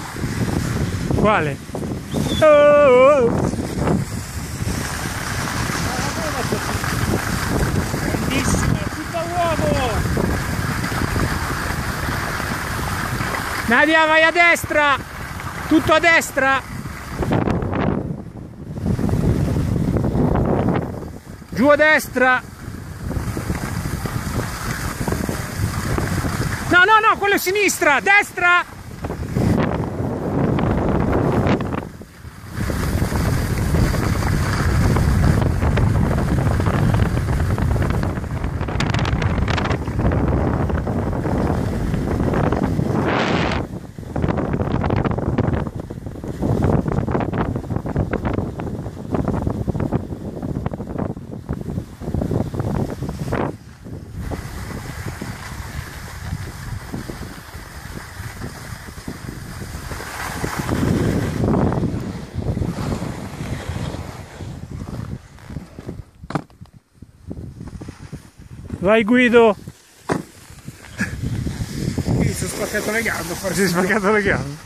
Quale? Oh! Grandissima, tutta uovo! Nadia, vai a destra! Tutto a destra! Giù a destra! No, no, no, quello è sinistra! Destra! Vai Guido! Mi sono spaccato le gambe, Si è spaccato le gambe.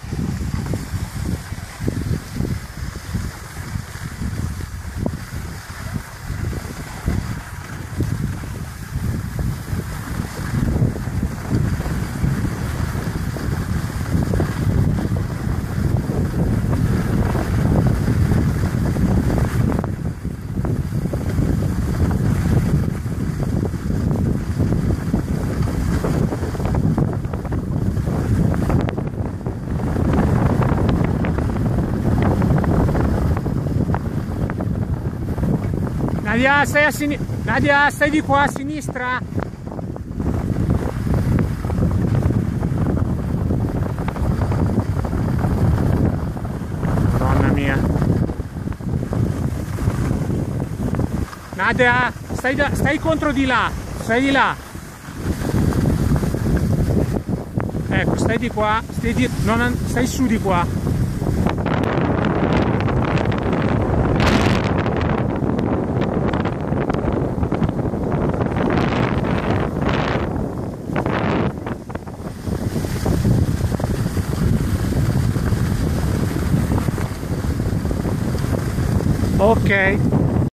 Nadia, stai a sinistra. Nadia, stai di qua a sinistra. Madonna mia. Nadia, stai contro di là. Stai di là. Ecco, stai di qua. Stai su di qua. Ok.